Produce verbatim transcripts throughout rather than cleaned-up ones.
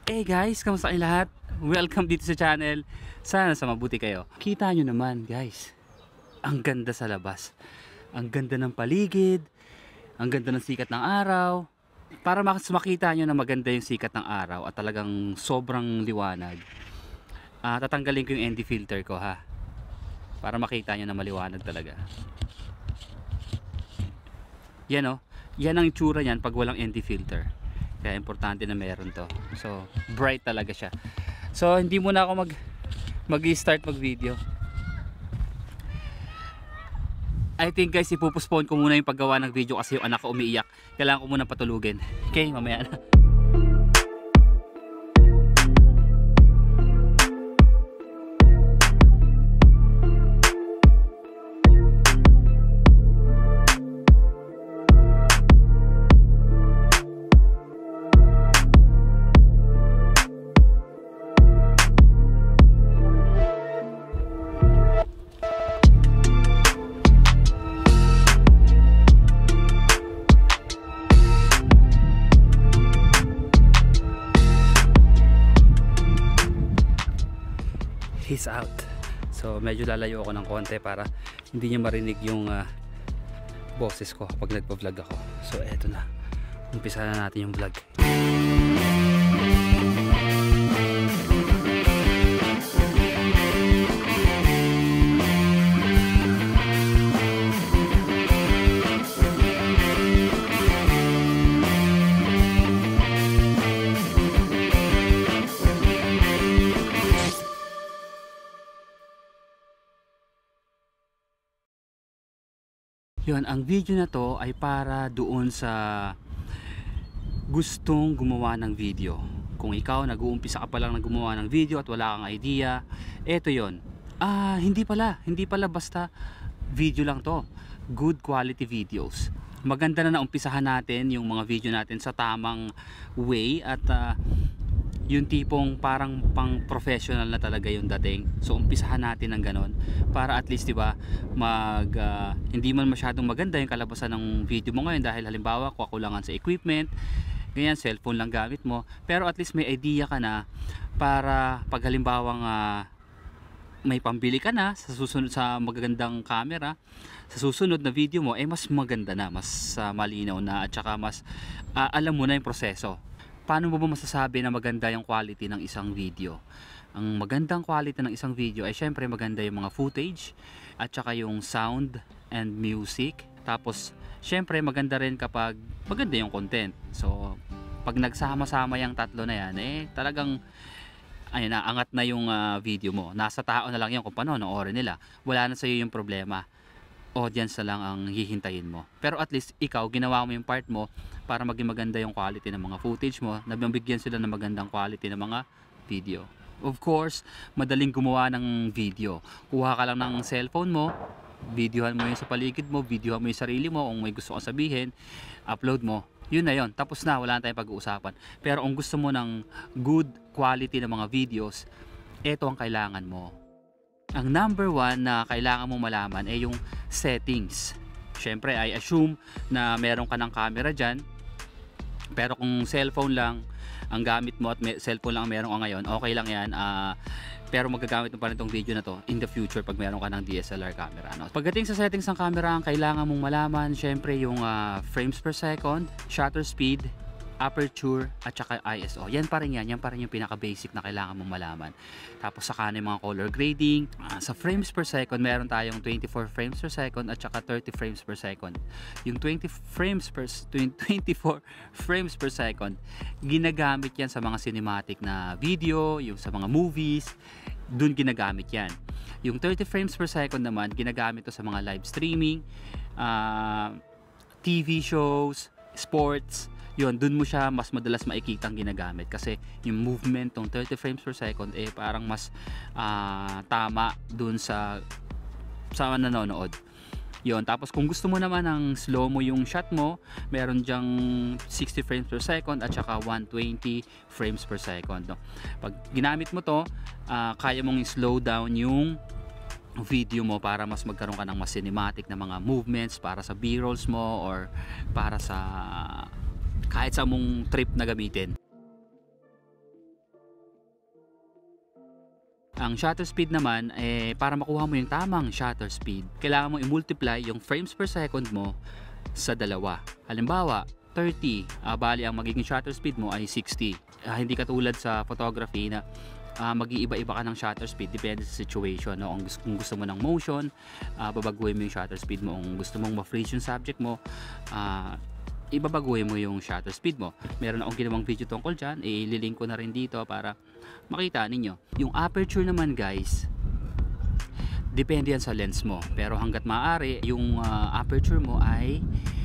Hey guys, kamusta kayong lahat? Welcome dito sa channel. Sana sa mabuti kayo. Kita nyo naman guys, ang ganda sa labas. Ang ganda ng paligid, ang ganda ng sikat ng araw. Para makita nyo na maganda yung sikat ng araw at talagang sobrang liwanag, uh, tatanggalin ko yung N D filter ko ha, para makita nyo na maliwanag talaga. Yan o, yan ang itsura nyan pag walang N D filter. Kaya importante na meron to. So bright talaga siya. So hindi muna ako mag mag-start mag-video. I think guys, ipupospone ko muna yung paggawa ng video kasi yung anak ko umiiyak. Kailangan ko muna patulugin. Okay, mamaya na. He's out. So medyo lalayo ako ng konti para hindi niya marinig yung uh, boses ko kapag nagpa-vlog ako. So eto na, umpisa na natin yung vlog. Yun, ang video na to ay para doon sa gustong gumawa ng video. Kung ikaw nag-uumpisa ka pa lang na gumawa ng video at wala kang idea, eto yun. Ah, hindi pala, hindi pala basta video lang to. Good quality videos. Maganda na naumpisahan natin yung mga video natin sa tamang way at uh, yung tipong parang pang professional na talaga yung dating. So umpisahan natin ng ganon para at least 'di ba mag uh, hindi man masyadong maganda yung kalabasan ng video mo ngayon dahil halimbawa kakulangan sa equipment, ganyan, cellphone lang gamit mo, pero at least may idea ka na para pag halimbawang uh, may pambili ka na sa susunod sa magagandang camera, sa susunod na video mo eh mas maganda na, mas uh, malinaw na at saka mas uh, alam mo na yung proseso. Paano mo ba masasabi na maganda yung quality ng isang video? Ang magandang quality ng isang video ay syempre maganda yung mga footage at saka yung sound and music. Tapos syempre maganda rin kapag maganda yung content. So pag nagsama-sama yung tatlo na yan, eh talagang ayun na, angat na yung uh, video mo. Nasa tao na lang yan kung panonoorin nila. Wala na sa'yo yung problema. Audience na lang ang hihintayin mo. Pero at least ikaw, ginawa mo yung part mo para maging maganda yung quality ng mga footage mo, nabibigyan sila ng magandang quality ng mga video. Of course, madaling gumawa ng video. Kuha ka lang ng cellphone mo, videohan mo yung sa paligid mo, videohan mo yung sarili mo, kung may gusto kang sabihin, upload mo. Yun na yun. Tapos na, wala na tayong pag-uusapan. Pero kung gusto mo ng good quality ng mga videos, eto ang kailangan mo. Ang number one na kailangan mong malaman ay yung settings. Syempre, I assume na meron ka ng camera dyan. Pero kung cellphone lang ang gamit mo at may, cellphone lang ang meron ka ngayon, okay lang yan. Uh, pero magagamit mo pa rin itong video na to in the future pag meron ka ng D S L R camera. No? Pagdating sa settings ng camera, ang kailangan mong malaman, syempre yung uh, frames per second, shutter speed, aperture at saka I S O. Yan pa rin yan, yan pa rin yung pinaka basic na kailangan mong malaman. Tapos saka na yung mga color grading. Uh, sa frames per second, meron tayong twenty-four frames per second at saka thirty frames per second. Yung twenty frames per twenty-four frames per second, ginagamit yan sa mga cinematic na video, yung sa mga movies, dun ginagamit yan. Yung thirty frames per second naman, ginagamit to sa mga live streaming, uh, T V shows, sports. Yun, dun mo siya mas madalas makikitang ginagamit kasi yung movement ng thirty frames per second eh parang mas uh, tama dun sa sa nanonood. Yun, tapos kung gusto mo naman ng slow mo yung shot mo, meron dyang sixty frames per second at saka one twenty frames per second. No? Pag ginamit mo to, uh, kaya mong slow down yung video mo para mas magkaroon ka ng mas cinematic na mga movements para sa b-rolls mo or para sa kahit sa mong trip na gamitin. Ang shutter speed naman, eh, para makuha mo yung tamang shutter speed, kailangan mo i-multiply yung frames per second mo sa dalawa. Halimbawa, thirty, uh, bali ang magiging shutter speed mo ay sixty. Uh, hindi katulad sa photography na uh, mag-iiba-iba ka ng shutter speed, depende sa situation. No? Kung, gusto, kung gusto mo ng motion, uh, babaguhin mo yung shutter speed mo. Kung gusto mong ma-freeze yung subject mo, uh, ibabaguhin mo yung shutter speed mo. Meron akong ginawang video tungkol dyan, ililink ko na rin dito para makita ninyo. Yung aperture naman guys, depende yan sa lens mo, pero hanggat maaari yung uh, aperture mo ay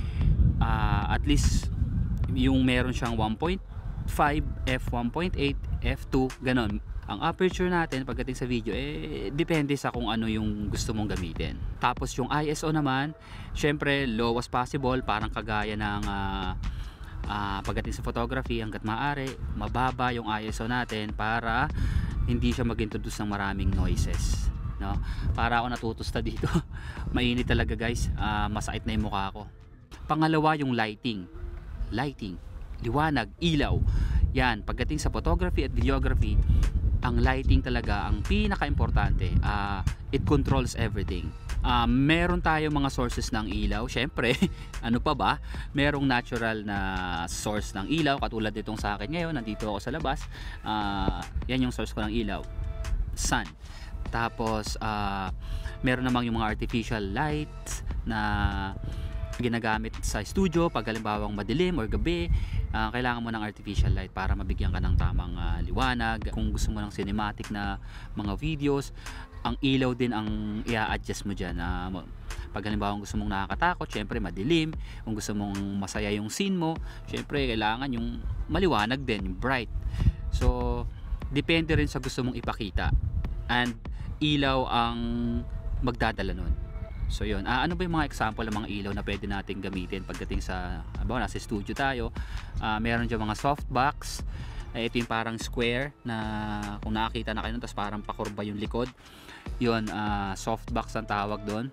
uh, at least yung meron siyang one point five, f one point eight, f two, ganon. Ang aperture natin pagdating sa video, eh, depende sa kung ano yung gusto mong gamitin. Tapos yung I S O naman, syempre low as possible, parang kagaya ng uh, uh, pagdating sa photography, hanggat maaari mababa yung I S O natin para hindi siya mag-introduce ng maraming noises, no? Para ako natutusta dito. Mainit talaga guys, uh, masakit na yung mukha ko. Pangalawa yung lighting. Lighting, liwanag, ilaw. Yan, pagdating sa photography at videography, ang lighting talaga ang pinaka-importante. Uh, it controls everything. Uh, meron tayo mga sources ng ilaw. Syempre, ano pa ba? Merong natural na source ng ilaw. Katulad ditong sa akin ngayon, nandito ako sa labas. Uh, yan yung source ko ng ilaw. Sun. Tapos, uh, meron namang yung mga artificial lights na ginagamit sa studio pag halimbawang madilim or gabi. Uh, kailangan mo ng artificial light para mabigyan ka ng tamang uh, liwanag. Kung gusto mo ng cinematic na mga videos, ang ilaw din ang i-adjust mo dyan. Uh, pag halimbawa gusto mong nakakatakot, syempre madilim. Kung gusto mong masaya yung scene mo, syempre kailangan yung maliwanag din, yung bright. So, depende rin sa gusto mong ipakita. And ilaw ang magdadala nun. So yun, ah, ano ba yung mga example ng mga ilaw na pwede natin gamitin pagdating sa, aba, nasa studio tayo. Ah, meron dyan mga softbox. Eh, ito yung parang square na kung nakakita na kayo, tapos parang pakurba yung likod. Yun, ah, softbox ang tawag doon.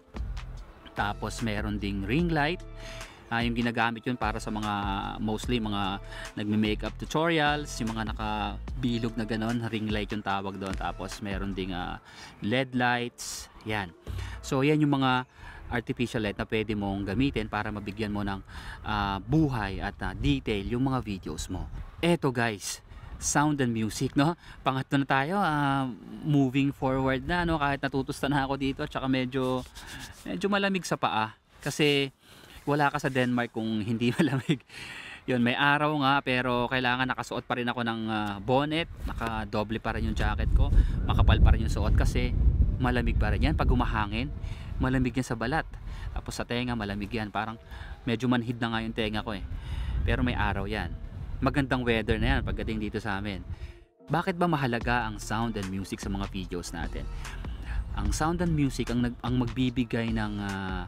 Tapos meron ding ring light. Ah, yung ginagamit yun para sa mga, mostly mga nagme-makeup tutorials, yung mga nakabilog na ganon, ring light yung tawag doon. Tapos meron ding uh, L E D lights, yan. So yan yung mga artificial light na pwede mong gamitin para mabigyan mo ng uh, buhay at uh, detail yung mga videos mo. Eto guys, sound and music, no? Pangatlo na tayo, uh, moving forward na, no? Kahit natutusta na ako dito at saka medyo, medyo malamig sa paa. Kasi wala ka sa Denmark kung hindi malamig. Yun, may araw nga pero kailangan nakasuot pa rin ako ng uh, bonnet, naka-doble pa rin yung jacket ko, makapal pa rin yung suot kasi malamig pa rin yan. Pag umahangin, malamig yan sa balat. Tapos sa tenga, malamig yan. Parang medyo manhid na nga yung tenga ko eh. Pero may araw yan. Magandang weather na yan pagdating dito sa amin. Bakit ba mahalaga ang sound and music sa mga videos natin? Ang sound and music ang, ang magbibigay ng uh,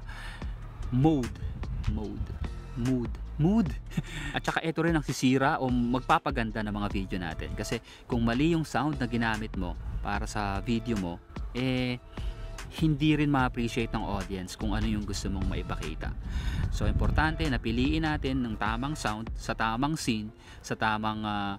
mode mode mood mood at saka ito rin ang sisira o magpapaganda ng mga video natin kasi kung mali yung sound na ginamit mo para sa video mo, eh hindi rin ma-appreciate ng audience kung ano yung gusto mong maipakita. So importante na piliin natin ng tamang sound sa tamang scene, sa tamang uh,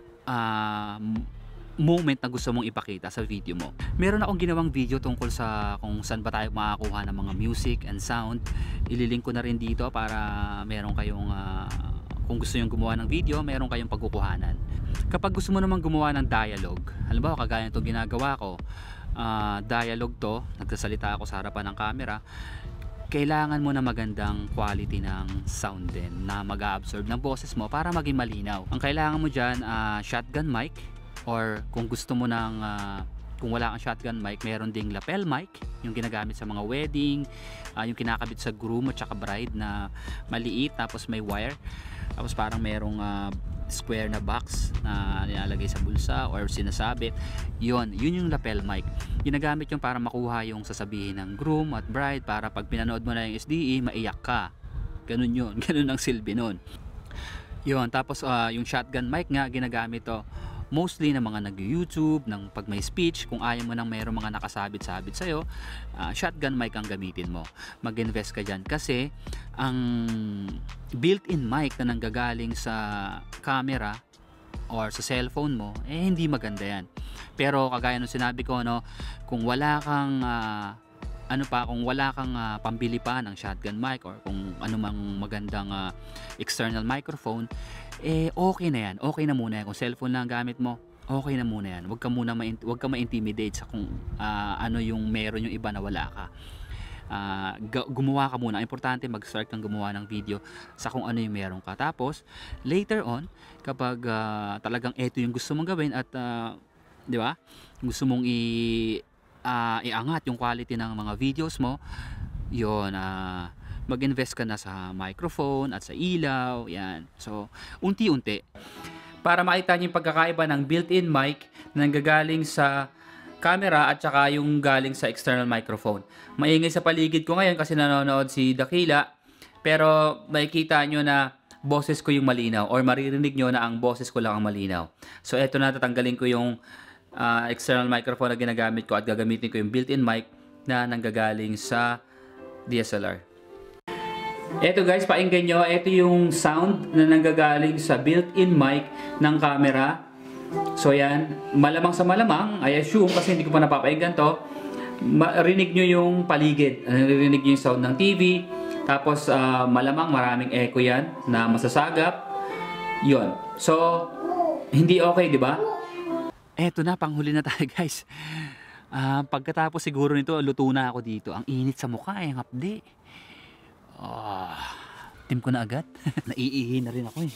uh, moment na gusto mong ipakita sa video mo. Meron akong ginawang video tungkol sa kung saan ba tayo makakuha ng mga music and sound. Ililink ko na rin dito para meron kayong uh, kung gusto nyo gumawa ng video, meron kayong pagkukuhanan. Kapag gusto mo namang gumawa ng dialogue, halimbawa kagaya itong ginagawa ko, uh, dialogue to, nagsasalita ako sa harapan ng camera, kailangan mo na magandang quality ng sound din na mag-absorb ng boses mo para maging malinaw. Ang kailangan mo dyan, uh, shotgun mic, or kung gusto mo ng uh, kung wala kang shotgun mic, meron ding lapel mic yung ginagamit sa mga wedding, uh, yung kinakabit sa groom at saka bride na maliit tapos may wire, tapos parang merong uh, square na box na nilalagay sa bulsa or sinasabit. Yun, yun yung lapel mic. Ginagamit yung para makuha yung sasabihin ng groom at bride para pag pinanood mo na yung S D E, maiyak ka. Ganun yun, ganun ang silbi nun. Yun, tapos uh, yung shotgun mic nga ginagamit to mostly ng mga nag-YouTube, ng pag may speech, kung ayaw mo nang mayroong mga nakasabit-sabit sa'yo, uh, shotgun mic ang gamitin mo. Mag-invest ka dyan kasi ang built-in mic na nanggagaling sa camera or sa cellphone mo, eh hindi maganda yan. Pero kagaya ng sinabi ko, no, kung wala kang uh, ano pa, kung wala kang uh, pambili pa ng shotgun mic or kung ano mang magandang uh, external microphone, eh okay na yan, okay na muna yan. Kung cellphone lang gamit mo, okay na muna yan. Huwag ka muna ma- huwag ka ma-intimidate sa kung uh, ano yung meron yung iba na wala ka. Uh, gumawa ka muna. Importante mag-start kang gumawa ng video sa kung ano yung meron ka. Tapos later on, kapag uh, talagang eto yung gusto mong gawin at uh, di ba? Gusto mong i uh, iangat yung quality ng mga videos mo, yun, uh, mag-invest ka na sa microphone at sa ilaw, yan. So, unti-unti. Para makita niyo yung pagkakaiba ng built-in mic na nanggagaling sa camera at saka yung galing sa external microphone. Maingay sa paligid ko ngayon kasi nanonood si Dakila, pero makikita nyo na boses ko yung malinaw or maririnig nyo na ang boses ko lang ang malinaw. So eto na, tatanggalin ko yung uh, external microphone na ginagamit ko at gagamitin ko yung built-in mic na nanggagaling sa D S L R. Eto guys, painggan nyo, eto yung sound na nanggagaling sa built-in mic ng camera. So yan, malamang sa malamang, I assume kasi hindi ko pa napapainggan to, marinig nyo yung paligid, narinig nyo yung sound ng T V, tapos uh, malamang maraming echo yan na masasagap. Yon. So, hindi okay, di ba? Eto na, panghuli na tayo guys. Uh, pagkatapos siguro nito, luto na ako dito. Ang init sa mukha, eh, ang hapde. Oh, tim ko na agad. Naiihi na rin ako eh.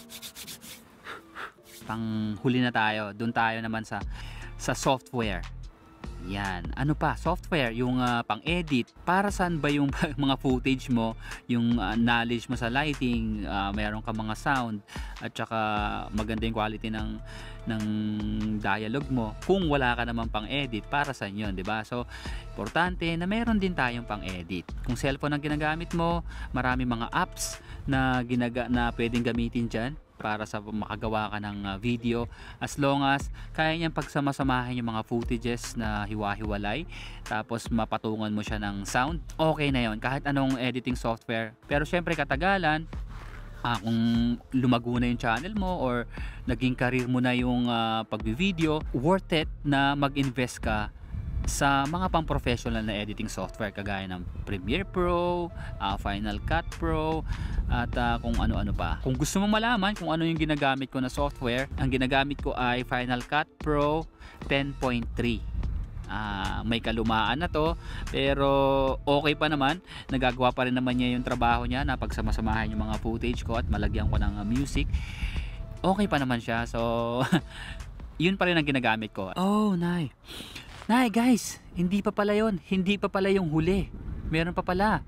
Panghuli na tayo, doon tayo naman sa sa software. Yan, ano pa, software, yung uh, pang-edit. Para saan ba yung mga footage mo, yung uh, knowledge mo sa lighting, uh, mayroon ka mga sound, at saka maganda yung quality ng ng dialogue mo. Kung wala ka naman pang-edit, para saan yun, di ba? So, importante na meron din tayong pang-edit. Kung cellphone ang ginagamit mo, marami mga apps na ginaga na pwedeng gamitin dyan para sa makagawa ka ng uh, video, as long as kaya niyang pagsamasamahin yung mga footages na hiwa-hiwalay, tapos mapatungan mo siya ng sound, okay na yon kahit anong editing software. Pero syempre katagalan, ah, kung lumago na yung channel mo or naging career mo na yung uh, pag-video, worth it na mag-invest ka sa mga pang-professional na editing software kagaya ng Premiere Pro, uh, Final Cut Pro, at uh, kung ano-ano pa. Kung gusto mo malaman kung ano yung ginagamit ko na software, ang ginagamit ko ay Final Cut Pro ten point three. Uh, may kalumaan na to, pero okay pa naman. Nagagawa pa rin naman niya yung trabaho niya na pagsamasamahin yung mga footage ko at malagyan ko ng uh, music. Okay pa naman siya. So, yun pa rin ang ginagamit ko. Oh, nay. Nay guys, hindi pa pala yun. Hindi pa pala yung huli. Meron pa pala.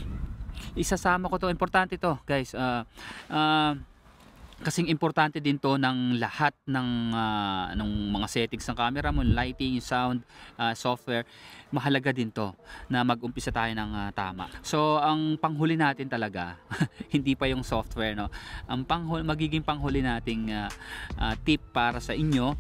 Isasama ko to. Importante to guys. Uh, uh, kasing importante din to ng lahat ng, uh, ng mga settings ng camera mo, lighting, sound, uh, software. Mahalaga din to na mag-umpisa tayo ng uh, tama. So ang panghuli natin talaga, hindi pa yung software, no? Ang panghuli, magiging panghuli nating uh, uh, tip para sa inyo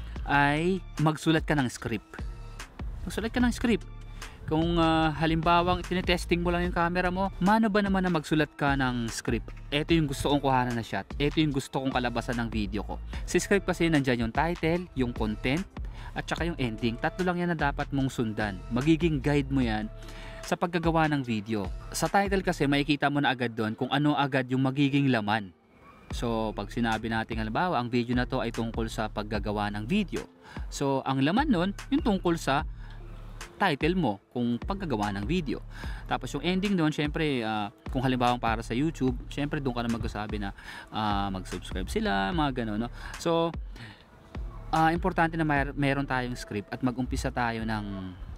ay magsulat ka ng script. Magsulat ka ng script. Kung uh, halimbawang tinetesting mo lang yung camera mo, mano ba naman na magsulat ka ng script? Ito yung gusto kong kuhanan na shot. Ito yung gusto kong kalabasan ng video ko. Sa script kasi nandyan yung title, yung content, at saka yung ending. Tatlo lang yan na dapat mong sundan. Magiging guide mo yan sa paggagawa ng video. Sa title kasi makikita mo na agad doon kung ano agad yung magiging laman. So pag sinabi natin halimbawa ang video na to ay tungkol sa paggagawa ng video, so ang laman nun yung tungkol sa title mo kung paggagawa ng video. Tapos yung ending doon, syempre uh, kung halimbawa para sa YouTube, syempre doon ka na magsasabi na uh, mag-subscribe sila, mga gano'n, no? So uh, importante na may meron tayong script at mag-umpisa tayo ng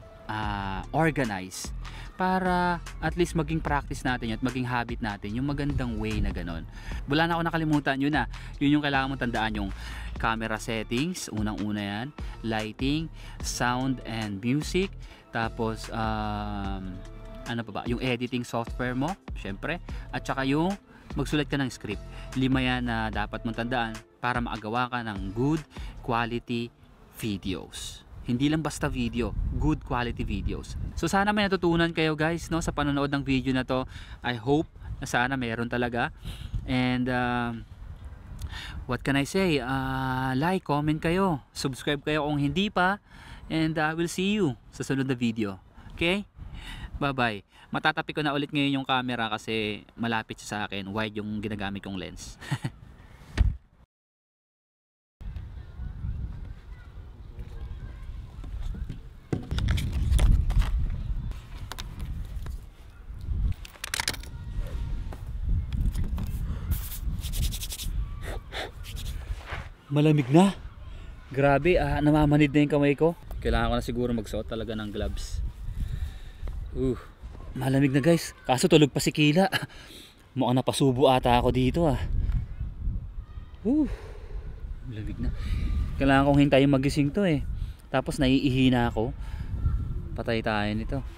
uh, organize para at least maging practice natin yun at maging habit natin yung magandang way na gano'n. Wala na ako nakalimutan yun na yun yung kailangan mong tandaan, yung camera settings, unang-una yan, lighting, sound and music, tapos um, ano pa ba, yung editing software mo, syempre, at saka yung magsulat ka ng script. Lima yan na dapat mong tandaan para maagawa ka ng good quality videos. Hindi lang basta video, good quality videos. So sana may natutunan kayo guys, no, sa panonood ng video na to. I hope na sana meron talaga. And uh, what can I say? Uh, like, comment kayo, subscribe kayo kung hindi pa, and I uh, will see you sa sunod na video. Okay? Bye bye. Matatapi ko na ulit ngayon yung camera kasi malapit siya sa akin, wide yung ginagamit kong lens. Malamig na. Grabe, ah, namamanid na yung kamay ko. Kailangan ko na siguro magsuot talaga ng gloves. Uh, malamig na guys. Kaso tulog pa si Kila. Mukhang napasubo ata ako dito ah. Uh, malamig na. Kailangan kong hintayin magising to eh. Tapos naiihi na ako. Patay tayo nito.